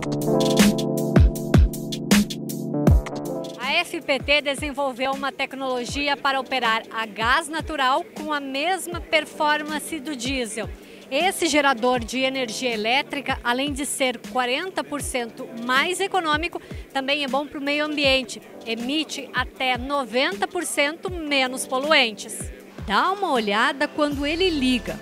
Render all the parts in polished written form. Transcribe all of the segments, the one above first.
A FPT desenvolveu uma tecnologia para operar a gás natural com a mesma performance do diesel. Esse gerador de energia elétrica, além de ser 40% mais econômico, também é bom para o meio ambiente. Emite até 90% menos poluentes. Dá uma olhada quando ele liga.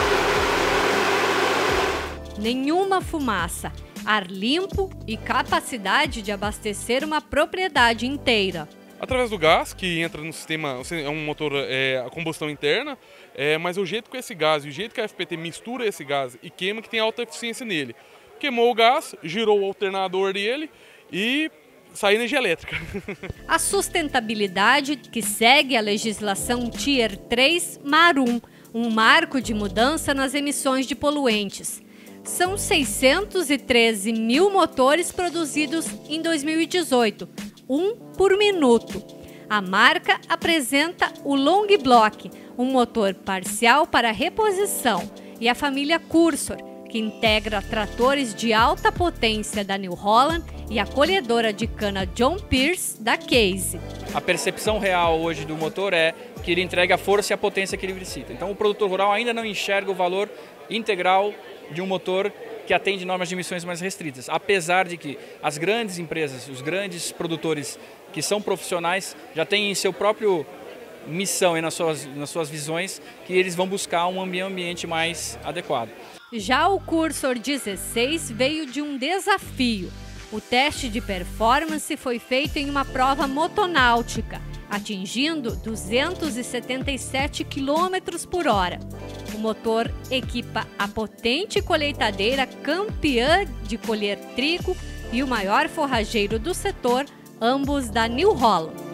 Nenhuma fumaça, ar limpo e capacidade de abastecer uma propriedade inteira. Através do gás, que entra no sistema, é um motor a combustão interna, mas o jeito que esse gás e o jeito que a FPT mistura esse gás e queima, que tem alta eficiência nele. Queimou o gás, girou o alternador dele e sai energia elétrica. A sustentabilidade, que segue a legislação Tier 3 Mar 1, um marco de mudança nas emissões de poluentes. São 613 mil motores produzidos em 2018, um por minuto. A marca apresenta o Long Block, um motor parcial para reposição, e a família Cursor, que integra tratores de alta potência da New Holland e a colhedora de cana John Pierce da Case. A percepção real hoje do motor é que ele entrega a força e a potência que ele precisa. Então o produtor rural ainda não enxerga o valor integral de um motor que atende normas de emissões mais restritas, apesar de que as grandes empresas, os grandes produtores que são profissionais já têm em seu próprio missão e nas suas visões que eles vão buscar um meio ambiente mais adequado. Já o Cursor 16 veio de um desafio. O teste de performance foi feito em uma prova motonáutica, atingindo 277 km por hora. O motor equipa a potente colheitadeira campeã de colher trigo e o maior forrageiro do setor, ambos da New Holland.